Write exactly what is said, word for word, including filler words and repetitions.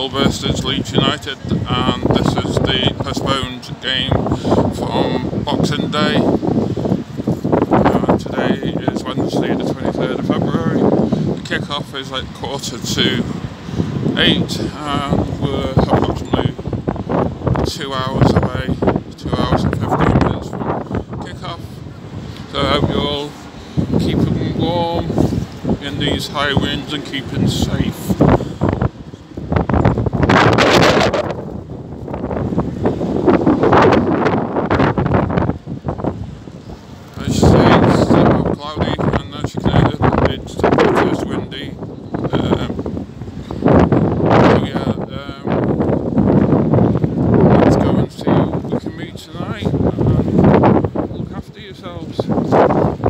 Liverpool versus Leeds United, and this is the postponed game from Boxing Day. Uh, today is Wednesday the twenty-third of February. The kick-off is at quarter to eight and we're approximately two hours away, two hours and fifteen minutes from kick-off. So I hope you're all keeping warm in these high winds and keeping safe. As you say, it's still cloudy, and as you can hear, it's just windy. Um, so yeah, um, let's go and see who we can meet tonight, and look after yourselves.